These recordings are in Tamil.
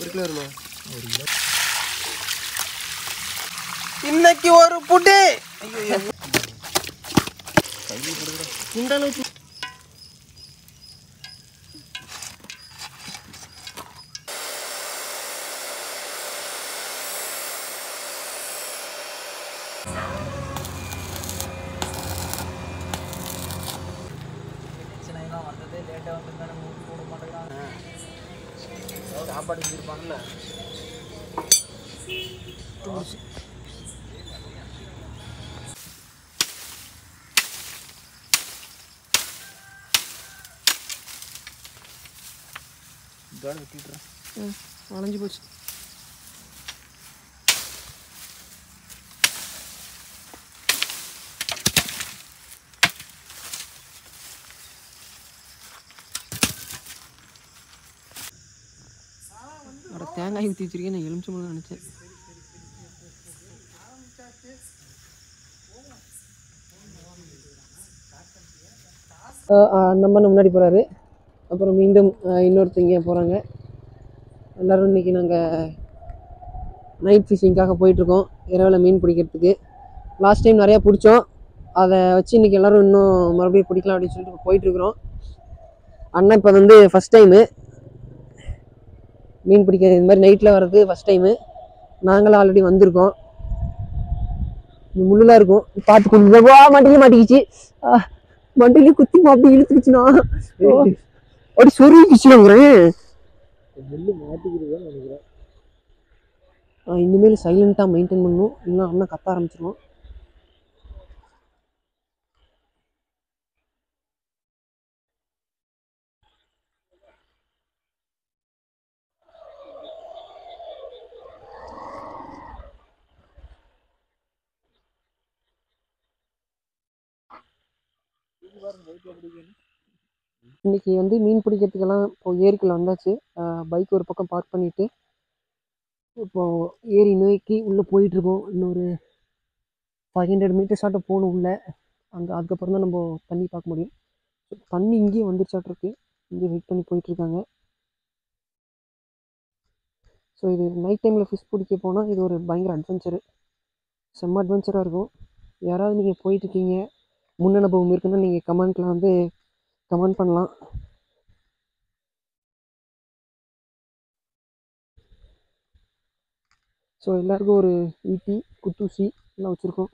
கிலோ வருமா? இன்னைக்கு ஒரு புட்டு. ஐயோ குண்டால வச்சு வந்தது லேட்டாக வந்துருந்தானே மூட்டு போட மாட்டேங்கிறாங்க. சாப்பாடு செஞ்சுருப்பாங்கல்ல. இதோட வெட்டிட்டுறேன். வளைஞ்சு போச்சு. தேங்காய் ஊற்றி வச்சிருக்கேன். நான் எலுமிச்சம்பழம் நினச்சேன். நம்ம முன்னாடி போகிறாரு. அப்புறம் மீண்டும் இன்னொருத்தங்க போகிறாங்க. எல்லோரும் இன்றைக்கி நாங்கள் நைட் ஃபிஷிங்காக போயிட்டுருக்கோம். இரவில் மீன் பிடிக்கிறதுக்கு. லாஸ்ட் டைம் நிறையா பிடிச்சோம். அதை வச்சு இன்றைக்கி எல்லோரும் இன்னும் மறுபடியும் பிடிக்கலாம் அப்படின்னு சொல்லிட்டு போயிட்டுருக்குறோம். அண்ணன் இப்போ வந்து ஃபஸ்ட் டைமு மீன் பிடிக்க இது மாதிரி நைட்டில் வர்றது ஃபஸ்ட் டைமு. நாங்களும் ஆல்ரெடி வந்திருக்கோம். முள்ளுலாம் இருக்கும் பார்த்து கொண்டு மாட்டிக்கிச்சு. மண்டிலையும் குத்தி அப்படி இழுத்துக்குச்சுண்ணா. அப்படி சொருகிச்சுங்கிறேன். இனிமேல் சைலண்ட்டாக மெயின்டைன் பண்ணணும். இல்லைன்னா அண்ணன் கத்த ஆரம்பிச்சிருவோம். இன்னைக்கு வந்து மீன் பிடிக்கிறதுக்கெல்லாம் இப்போ ஏரிக்குள்ள வந்தாச்சு. பைக் ஒரு பக்கம் பார்க் பண்ணிட்டு இப்போ ஏரி நோக்கி உள்ளே போயிட்டுருக்கோம். இன்னொரு 500 மீட்டர்ஸ் ஆட்டம் போகணும் உள்ளே. அதுக்கப்புறம் தான் நம்ம தண்ணி பார்க்க முடியும். தண்ணி இங்கேயே வந்துருச்சாட்டிருக்கு. இங்கே வெயிட் பண்ணி போயிட்டுருக்காங்க. ஸோ இது நைட் டைமில் ஃபிஷ் பிடிக்க போனால் இது ஒரு பயங்கர அட்வென்ச்சரு. செம்ம அட்வென்ச்சராக இருக்கும். யாராவது நீங்கள் போயிட்டுருக்கீங்க, முன் அனுபவம் இருக்குன்னா நீங்கள் கமெண்ட்டில் வந்து கமெண்ட் பண்ணலாம். ஸோ எல்லாருக்கும் ஒரு ஈட்டி குத்தூசி எல்லாம் வச்சுருக்கோம்.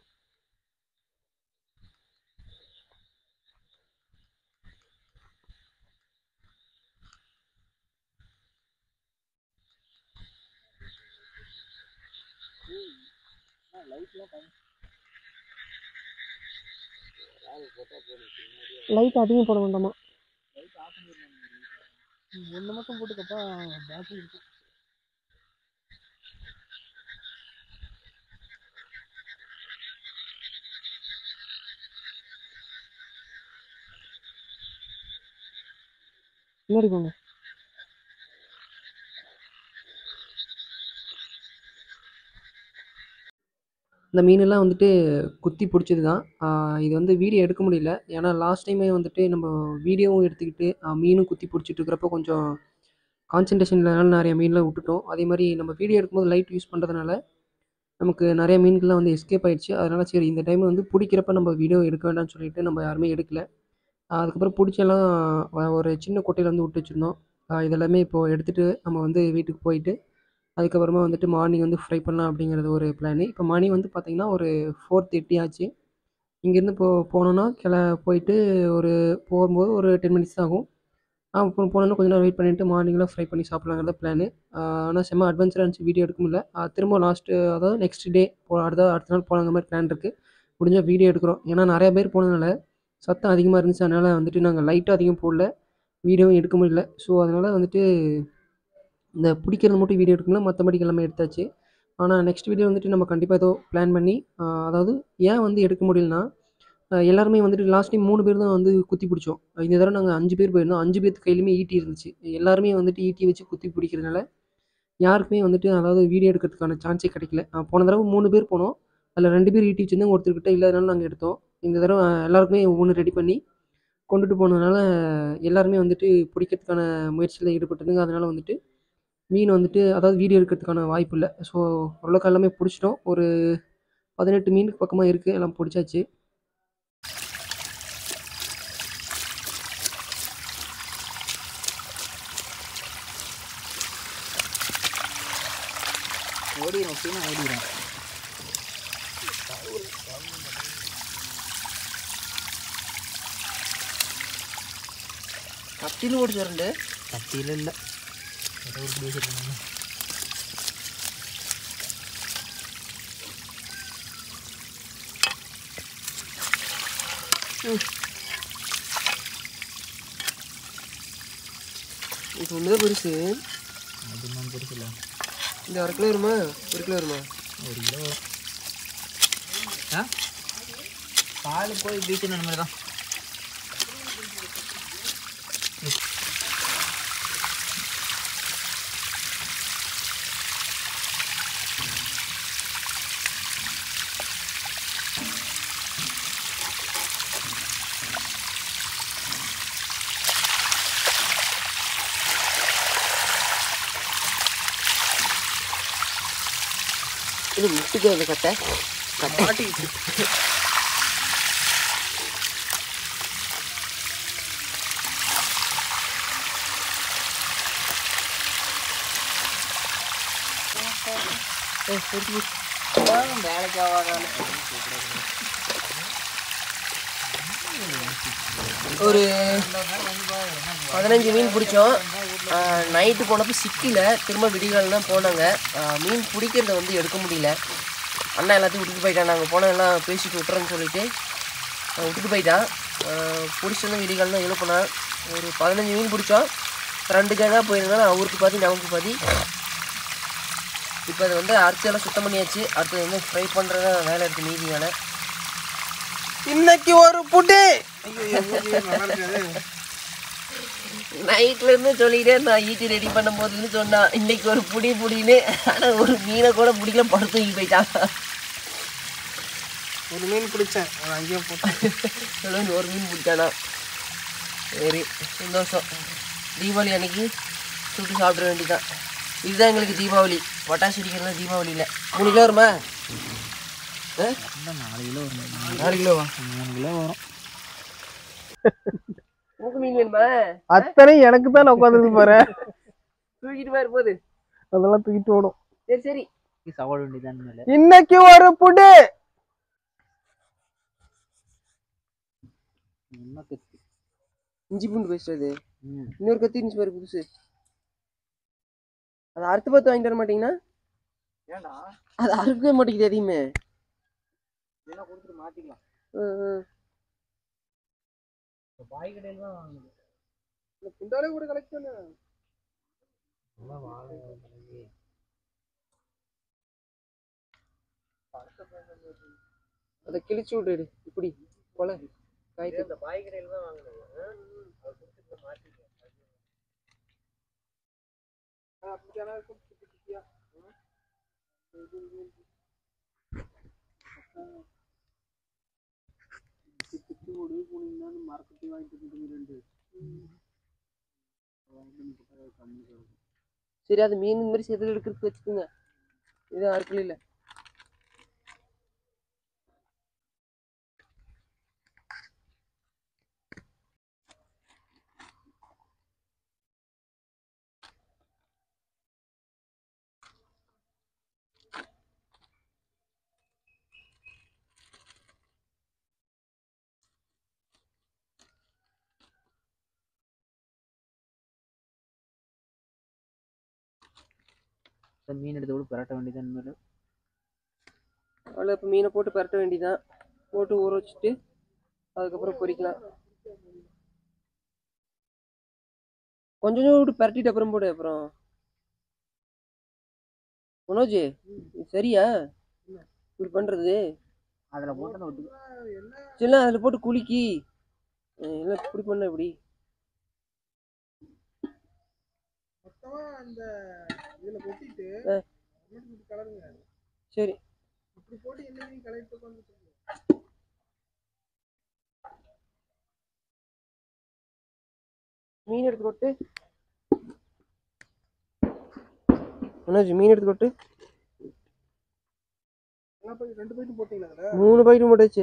லைட் அதிகம் போட வேண்டாமா? ஒன்று மட்டும் போட்டுக்கப்பா பேட்டரி இருக்கு. முன்னாடி போங்க. இந்த மீனெல்லாம் வந்துட்டு குத்தி பிடிச்சது தான். இது வந்து வீடியோ எடுக்க முடியல. ஏன்னா லாஸ்ட் டைமே வந்துட்டு நம்ம வீடியோவும் எடுத்துக்கிட்டு மீனும் குத்தி பிடிச்சிட்டு இருக்கிறப்போ கொஞ்சம் கான்சன்ட்ரேஷன் இல்லைனால நிறைய மீன்லாம் விட்டுட்டோம். அதே மாதிரி நம்ம வீடியோ எடுக்கும்போது லைட் யூஸ் பண்ணுறதுனால நமக்கு நிறைய மீன்கள்லாம் வந்து எஸ்கேப் ஆகிடுச்சு. அதனால் சரி இந்த டைம் வந்து பிடிக்கிறப்ப நம்ம வீடியோ எடுக்க வேண்டாம்னு சொல்லிட்டு நம்ம யாருமே எடுக்கல. அதுக்கப்புறம் பிடிச்செல்லாம் ஒரு சின்ன குட்டையில் வந்து விட்டு வச்சுருந்தோம். இதெல்லாமே இப்போது எடுத்துகிட்டு நம்ம வந்து வீட்டுக்கு போயிட்டு அதுக்கப்புறமா வந்துட்டு மார்னிங் வந்து ஃப்ரை பண்ணலாம் அப்படிங்கிறது ஒரு பிளானு. இப்போ மணி வந்து பார்த்திங்கன்னா ஒரு 4:30 ஆச்சு. இங்கேருந்து போனோன்னா போயிட்டு ஒரு போகும்போது ஒரு 10 மினிட்ஸ் ஆகும். அப்புறம் போனோன்னா கொஞ்சம் நேரம் வெயிட் பண்ணிவிட்டு மார்னிங்லாம் ஃப்ரை பண்ணி சாப்பிட்லாங்கிறத பிளானு. ஆனால் செம்ம அட்வென்ச்சராக இருந்துச்சு. வீடியோ எடுக்க முடியல. திரும்ப அதாவது நெக்ஸ்ட் டே அடுத்த நாள் போலாங்கிற மாதிரி பிளான் இருக்குது. முடிஞ்சால் வீடியோ எடுக்கிறோம். ஏன்னா நிறையா பேர் போனதுனால சத்தம் அதிகமாக இருந்துச்சு. அதனால் வந்துட்டு நாங்கள் லைட்டும் அதிகம் போடல, வீடியோவும் எடுக்க முடியல. ஸோ அதனால் வந்துட்டு இந்த பிடிக்கிறது மட்டும் வீடியோ எடுக்கல, மற்றபடி எல்லாமே எடுத்தாச்சு. ஆனால் நெக்ஸ்ட் வீடியோ வந்துட்டு நம்ம கண்டிப்பாக ஏதோ பிளான் பண்ணி அதாவது ஏன் வந்து எடுக்க முடியலன்னா எல்லாருமே வந்துட்டு லாஸ்ட் டைம் 3 பேர் தான் வந்து குத்தி பிடிச்சோம். இந்த தடவை நாங்கள் 5 பேர் போயிருந்தோம். 5 பேர்த்து கையிலுமே ஈட்டி இருந்துச்சு. எல்லாருமே வந்துட்டு ஈட்டி வச்சு குத்தி பிடிக்கிறதுனால யாருக்குமே வந்துட்டு அதாவது வீடியோ எடுக்கிறதுக்கான சான்ஸே கிடைக்கல. போன தடவை 3 பேர் போனோம். அதில் 2 பேர் ஈட்டி வச்சுருந்தாங்க, ஒருத்தர்கிட்ட இல்லாதனால நாங்கள் எடுத்தோம். இந்த தடவை எல்லாருக்குமே ஒவ்வொன்று ரெடி பண்ணி கொண்டுட்டு போனதுனால எல்லாருமே வந்துட்டு பிடிக்கிறதுக்கான முயற்சியில் ஈடுபட்டுருந்தாங்க. அதனால் வந்துட்டு மீன் வந்துட்டு அதாவது வீடியோ எடுக்கிறதுக்கான வாய்ப்பு இல்ல. ஸோ ஓரளவுக்கு எல்லாமே புடிச்சிட்டோம். ஒரு 18 மீனுக்கு பக்கமா இருக்கு. எல்லாம் புடிச்சாச்சு. ஓடிடும் அப்படின்னா ஓடிடும். கத்தியில் ஓடிச்சு ரெண்டு. கத்தியில் இல்லை, ஏதோ ஒரு பிடி வச்சுருக்காங்க. இது ஒன்று தான் பெருசு. அது இன்னும் பெருசு இல்லை. இந்த 1/2 கிலோ வருமா? 1 கிலோ வருமா? 1 கிலோ வரும். ஆ பால் போய் பீச்சு அந்த மாதிரி தான். இது முட்டுக்கு அந்த கட்டை மாட்டிக்கிச்சு. வேலைக்கு ஆகாத ஒரு 15 மீன் பிடிச்சோம். நைட்டு போனப்போ சிக்கல, திரும்ப விடிகால் தான் போனாங்க. மீன் பிடிக்கிறத வந்து எடுக்க முடியல. அண்ணா எல்லாத்தையும் விட்டுட்டு போயிட்டான். நாங்கள் போனால் எல்லாம் பேசிட்டு விட்டுறோன்னு சொல்லிட்டு விட்டுட்டு போயிட்டான். பிடிச்சோன்னா விடிகால் தான் எழுப்பினான். ஒரு 15 மீன் பிடிச்சோம். 2 கேங்காக போயிருந்தாலும் அவருக்கு பாதி நமக்கு பாதி. இப்போ அதை வந்து அரிசியெல்லாம் சுத்தம் பண்ணியாச்சு. அடுத்தது வந்து ஃப்ரை பண்ணுறத வேலை இருக்குது, மீதி வேலை. இன்னைக்கு ஒரு புட்டு நைட்ல இருந்து சொல்லிட்டே நான் ஈட்டி ரெடி பண்ணும் போதுன்னு சொன்னான் இன்னைக்கு ஒரு புடின்னு. ஆனால் ஒரு மீனை கூட பிடிக்கல, படுத்து போயிட்டான். ஒரு மீன் பிடிச்சேன், அங்கேயே போட்டேன். ஒரு மீன் பிடிச்சானா? சரி, சந்தோஷம். தீபாவளி அன்னைக்கு சுட்டு சாப்பிட வேண்டியதான். இதுதான் எங்களுக்கு தீபாவளி. பட்டாசு அடிக்கிறதுலாம் தீபாவளி இல்லை. 3 கிலோ வருமா? 4 கிலோ வரும். 4 கிலோவா? 3 கிலோ வரும். மீன் வேணுமா? அத்தனை எனக்கு தான் உட்காந்து பாரு. தூக்கிட்டு பாரு போகுது, அதெல்லாம் தூக்கிட்டு ஓடும். சரி சரி, சவால் வேண்டியதான். இன்னைக்கு ஒரு புட்டு. இஞ்சி பூண்டு பேசுறது இன்னொரு கத்தி இருந்துச்சு பாரு புதுசு. அதை அறுத்து பார்த்து வாங்கிட்டு வர மாட்டீங்கன்னா? ஏன்டா அது அறுக்கவே மாட்டேங்குது எதையுமே. என்ன கொடுத்துட்டு மாத்திக்கலாம். பாய் கடையில் தான் வாங்குது. குண்டாலே கூட கலெக்ஷன். அதை கிழிச்சு விட்டுடு. இப்படி கொலை காய்ச்சி இந்த பாய் கடையில் தான் வாங்குது. மரக்கட்டி வாங்கிட்டு சரி, அது மீன் இந்த மாதிரி செதில் எடுக்கிறதுக்கு வச்சுக்கோங்க. இது அறுக்கல இல்லை. மீன் எடுத்து கூட பரட்ட வேண்டியதான். அவ்வளோ இப்போ மீனை போட்டு பரட்ட வேண்டியதான். போட்டு ஊற வச்சுட்டு அதுக்கப்புறம் பொரிக்கலாம். கொஞ்சம் விட்டு பரட்டிட்டு அப்புறம் போடு. அப்புறம் மனோஜ், சரியா இப்படி பண்றது? அதில் போட்டு சரி, அதில் போட்டு குலுக்கி எல்லாம் இப்படி பண்ண இப்படி அந்த இதில் கொட்டிட்டு கலருங்க. சரி, இப்படி போட்டு என்ன கலெக்ட் பண்ணி மீன் எடுத்து போட்டு மனோஜ் மீன் எடுத்து போட்டு 2 பைட்டு போட்டீங்களா? 3 பைட்டு போட்டாச்சு.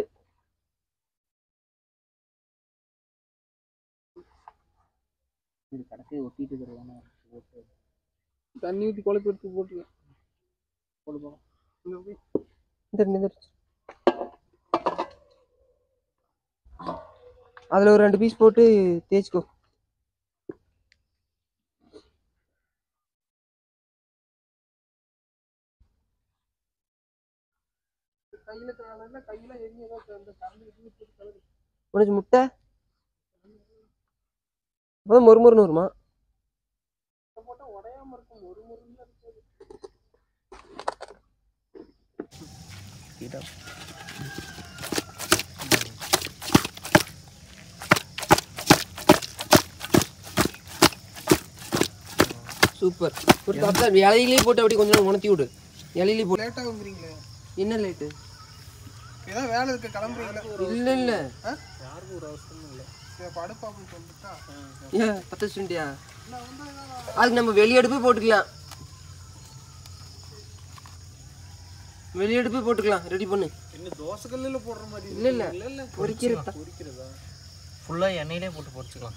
இது கடைசி ஒட்டிட்டு இருக்கிறதானே போட்டு தண்ணி ஊற்றி குழப்பி எடுத்து போட்டுருக்கேன். போடுவோம். அதில் ஒரு 2 பீஸ் போட்டு தேய்ச்சிக்கோ. உனக்கு முட்டை அப்போதான் மொறுமொறுன்னு வருமா? சூப்பர். ஒரு தாத்தா இலையிலே போட்டு அப்படி கொஞ்சம் உணர்த்தி விடு. இலையிலே போட்டு லேட்டாக வந்துறீங்களே. என்ன லேட்டு? ஏதாவது வேலை இருக்க கிளம்புறீங்களா? இல்லை இல்லை, யாருக்கும் ஒரு அவசரமும் இல்லை. படுப்பாப்புன்னு சொல்லிட்டா ஏன் 10 ஸ்டுண்டியா? அதுக்கு நம்ம வெளியெடுப்பே போட்டுக்கலாம். வெளியெடுப்பே போட்டுக்கலாம். ரெடி பண்ணு. என்ன தோசை கல்லில் போடுற மாதிரி? இல்லை இல்லை இல்லை, பொரிக்கிறதா? ஃபுல்லாக எண்ணெயிலே போட்டு பொரிச்சுக்கலாம்.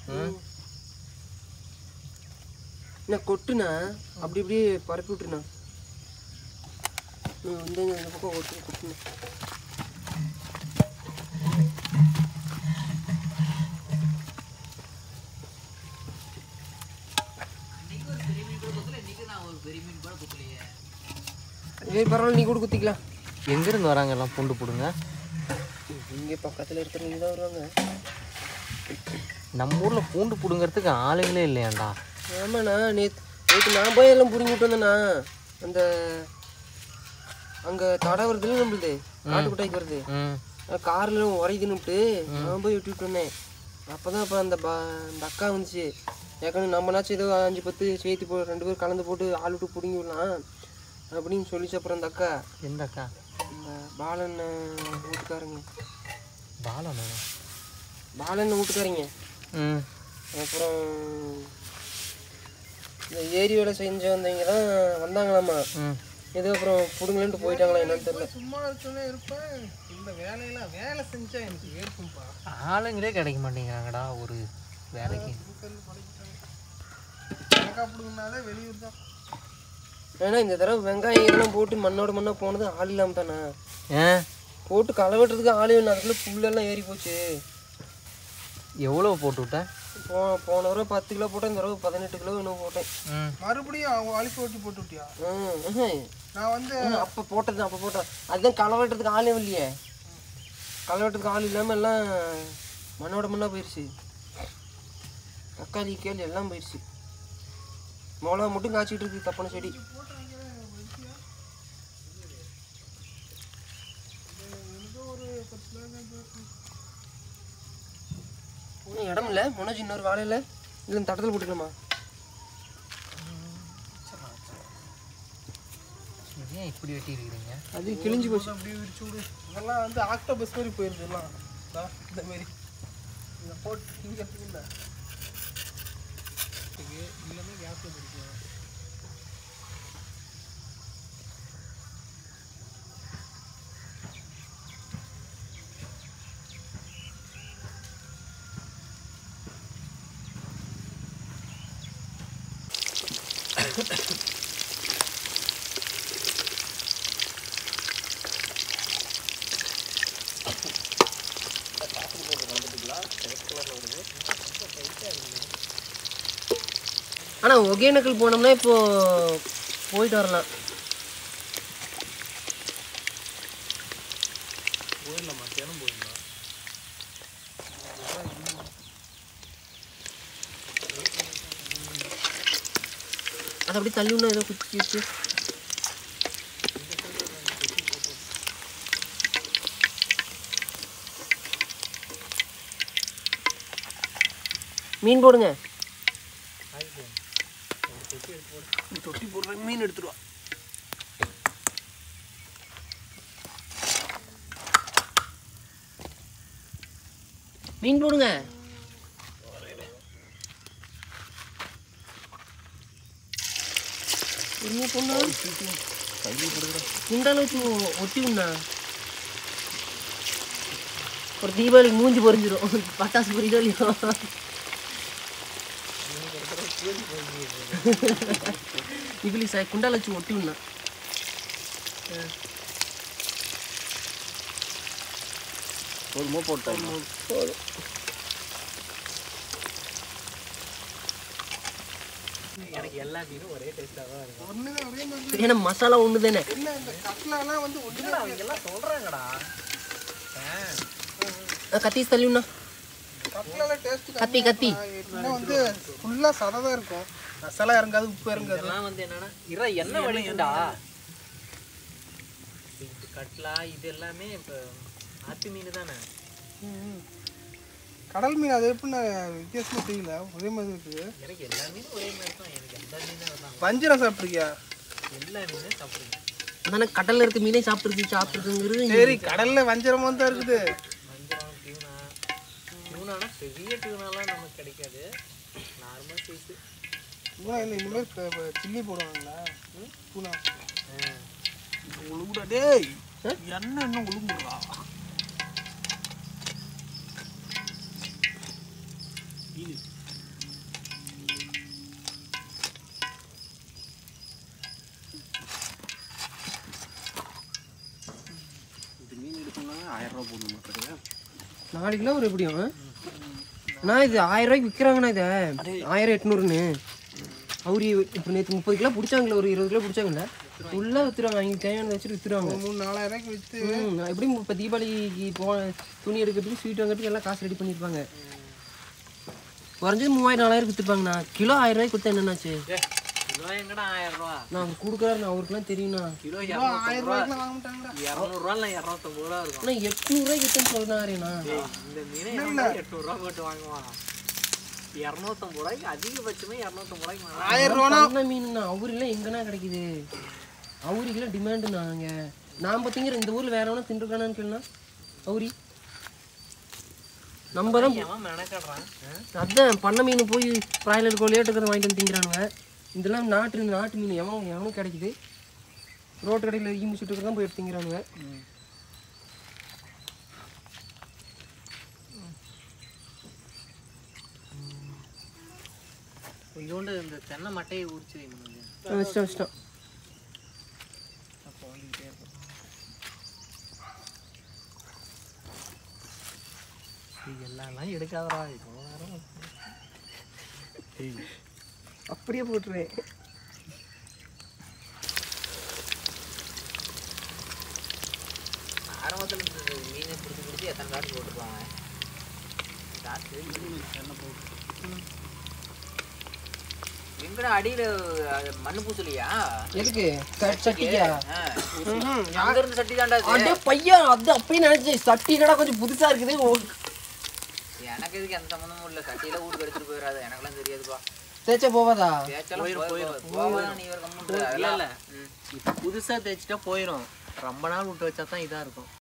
என்ன கொட்டுனா அப்படி இப்படியே பரப்பி விட்டுருண்ணா. இந்த பக்கம் கொட்டுனா பரவாயில்ல, நீ கூட குத்திக்கலாம். எங்கேருந்து வராங்க எல்லாம் பூண்டு போடுங்க? இங்கே பக்கத்தில் இருக்கிறவங்க தான் வருவாங்க. நம்ம ஊரில் பூண்டு பிடுங்கிறதுக்கு ஆளுங்களே இல்லையாண்டா? ஆமாண்ணா, நேற்று நான் போய் எல்லாம் பிடிங்கிட்டு வந்தேண்ணா. அந்த அங்கே தடை வருதுல்ல நம்மளுது, காட்டுக்குட்டாய்க்கு வருது, காரில் உரைக்குன்னுட்டு நான் போய் விட்டுட்டு வந்தேன். அப்போ தான் இப்போ அந்த அக்கா வந்துச்சு. ஏற்கனவே நம்மளாச்சும் ஏதோ 5-10 சேர்த்து 2 பேர் கலந்து போட்டு ஆள் விட்டு பிடிங்கி விடலாம் அப்படின்னு சொல்லிச்சு. அப்புறம் அந்த அக்கா, எந்த அக்கா? இந்த பாலன் வீட்டுக்காரங்க. பாலன் வீட்டுக்காரங்க. அப்புறம் இந்த ஏரி வேலை செஞ்சு வந்தவங்க தான் வந்தாங்களாம்மா. ஏதோ அப்புறம் பிடுங்கலன்ட்டு போயிட்டாங்களா என்னன்னு தெரியல. சும்மா இருக்கவே இருப்பேன். இந்த வேலையெல்லாம் வேலை செஞ்சா எனக்கு வேர்க்கும்பா. ஆளுங்களே கிடைக்க மாட்டேங்கிறாங்கடா ஒரு வேலைக்கு. பிடுங்கினாலே வெளியூர் தான். ஏன்னா இந்த தடவை வெங்காயம் இதெல்லாம் போட்டு மண்ணோட மண்ணாக போனது ஆள் இல்லாமல் தானே. போட்டு களை வெட்டுறதுக்கு ஆள் வேணும். அதுக்குள்ளே புல்லெல்லாம் ஏறி போச்சு. எவ்வளோ போட்டு விட்டேன்? போன தடவை 10 கிலோ போட்டேன். இந்த தடவை 18 கிலோ இன்னும் போட்டேன். மறுபடியும் அவங்க அழிச்சு ஓட்டி போட்டு விட்டியா? நான் வந்து அப்போ போட்டது அதுதான் களை வெட்டுறதுக்கு ஆளே இல்லையே. களை வெட்டுறதுக்கு ஆள் இல்லாமல் எல்லாம் மண்ணோட மண்ணாக போயிடுச்சு. தக்காளி கேள் எல்லாம் போயிடுச்சு. மிளகா மட்டும் காய்ச்சிட்டு இருக்கு தப்பான செடி. இடம் இல்லை மனோஜ், இன்னொரு வாழை இல்லை. இல்லை தட்டத்தில் போட்டுக்கலாமா? ஏன் இப்படி வெட்டி இருக்கிறீங்க? அது கிழிஞ்சு போச்சு. அப்படியே விரிச்சு விடு. இதெல்லாம் வந்து ஆக்டோபஸ் மாதிரி போயிருது எல்லாம். இந்த மாதிரி இதை போட்டு இங்கே இல்லை இல்லைன்னா கேஸில் பிடிக்கும். ஆனால் ஒகேனக்கல் போனோம்னா இப்போ போயிட்டு வரலாம். போயிடலாம், மத்தியானம் போயிடலாம். அது அப்படியே தள்ளி விடணும். ஏதோ குச்சி வச்சு மீன் போடுங்க. தொட்டி போடுற மீன் எடுத்துருவா. மீன் போடுங்க. பொறுமையாக பொண்ணா குண்டால வச்சு ஒட்டி விடா. ஒரு தீபாவளிக்கு மூஞ்சி பொறிஞ்சிரும். பட்டாசு பொறிக்கோ இல்லையோ. இப்படி குண்டால வச்சு ஒட்டி விடா. போதுமோ போட்டோம் போதும். எனக்கு எல்லா மீனும் ஒரே டேஸ்ட்டாக தான் இருக்கும். ஒண்ணுதான் ஒரே மாதிரி. ஏன்னா மசாலா ஒன்று தானே. என்ன இந்த கட்லாலாம் வந்து ஒண்ணுதான். அவங்க எல்லாம் சொல்றாங்கடா. கத்தி தள்ளிவிண்ணா. கட்லால டேஸ்ட் கத்தி கத்தி இன்னும் வந்து ஃபுல்லா சதை தான் இருக்கும். மசாலா இறங்காது, உப்பு இறங்காது. இதெல்லாம் வந்து என்னன்னா என்ன வடிக்குண்டா. இது கட்லா இது எல்லாமே இப்போ ஆத்து மீன் தானே. கடல் மீன் அது எப்படின்னா வித்தியாசமா தெரியல, ஒரே மாதிரி இருக்குது. எனக்கு எல்லா மீனும் ஒரே மாதிரி தான். எனக்கு எல்லா மீனும் தான். வஞ்சிரம் சாப்பிட்ருக்கியா? எல்லா மீனும் சாப்பிடுங்க. ஆனால் கடலில் இருக்க மீனே சாப்பிட்ருக்குங்கிறது. சரி, கடல்ல வஞ்சிரமும் தான் இருக்குது. வஞ்சரம் டியூனானா பெரிய டியூனாலாம் நமக்கு கிடைக்காது. Normal size. பூனா இல்லை, இனிமேல் சில்லி போடுவாங்களா? பூனா உழுகுடா டேய். என்ன இன்னும் உழுகுடா. மீன் எடுக்கணும்னா 1000 ரூபா போடணும் மக்களுக்கு. 4 கிலோ ஒரு எப்படியும். அண்ணா இது 1000 ரூபாய்க்கு விற்கிறாங்கண்ணா. இதை 1800ன்னு அவரி. இப்போ நேற்று 30 கிலோ பிடிச்சாங்களே, ஒரு 20 கிலோ பிடிச்சாங்கல்ல, ஃபுல்லாக விற்றுருவாங்க. அவங்க தேவையானதை வச்சுட்டு விற்றுருவாங்க. 3-4000 ரூபாய்க்கு விற்று எப்படியும் இப்போ தீபாவளிக்கு துணி எடுக்கிறதுக்கு ஸ்வீட் வாங்கிறதுக்கு எல்லாம் காசு ரெடி பண்ணியிருப்பாங்க. குறைஞ்சது 3000-4000 விற்றுருப்பாங்கண்ணா. கிலோ 1000 ரூபாய்க்கு கொடுத்தா என்னன்னாச்சு? கிலோ எங்கடா 1000 ரூபா? நான் கொடுக்குறாருண்ணா, அவருக்குலாம் தெரியும்ண்ணா. கிலோ 1000 ரூபாய்க்குலாம் வாங்க மாட்டாங்கடா. 200 ரூபா இல்லை 250 ரூபா இருக்கும். ஆனால் 800 ரூபாய்க்கு விற்றுன்னு சொல்கிறாருண்ணா. இந்த மீனை 800 ரூபா போட்டு வாங்குவான். 250 ரூபாய்க்கு அதிகபட்சமே 250 ரூபாய்க்கு 1000 ரூபா மீனுண்ணா. அவரிலாம் எங்கன்னா கிடைக்குது? அவரிக்கெல்லாம் டிமாண்டுண்ணா. அங்கே நாம் பார்த்திங்கிற இந்த ஊரில் வேற எவனா தின்றுக்கானான்னு கேளுண்ணா. அவரி நம்ம தான் மெனக்கடுறான். அதான் பண்ண மீன் போய் பிராய்லர் கோழியாட்டு இருக்கிறத வாங்கிட்டு வந்து திங்கிறானுங்க. இதெல்லாம் நாட்டு மீன் எவனும் கிடைக்குது. ரோட்டு கடையில் ஈ முடிச்சுட்டு இருக்கிறது தான் போய் எடுத்து திங்கிறானுங்க. கொஞ்சோண்டு இந்த தென்னை மட்டையை உரிச்சு இஷ்டம் அப்போ வந்துக்கிட்டே இருக்கும். எல்லாம் எடுக்காதரா இப்போ நேரம் அப்படியே போட்டுருவேன். ஆரம்பத்தில் மீனை பிடிச்சி எத்தனை காட்டு போட்டுருவாங்க. காற்று எங்கடா அடியில் மண்ணு பூசலையா? எதுக்கு சட்டிக்கா? அங்க இருந்து சட்டி தாண்டா அடே பையா, அது அப்பயே நினைச்சேன். சட்டி கடை கொஞ்சம் புதுசா இருக்குது. எனக்கு எதுக்கு எந்த சம்மந்தமும் இல்லை. சட்டியில வீடு கடிச்சிட்டு போயிடாது. எனக்கெல்லாம் தெரியாதுப்பா. தேய்ச்சா போவாதா? தேய்ச்சாலும் நீ வேற கம்முன்னு இல்லை. இப்போ புதுசாக தேய்ச்சிட்டா போயிடும். ரொம்ப நாள் விட்டு வச்சா தான் இதாக இருக்கும்.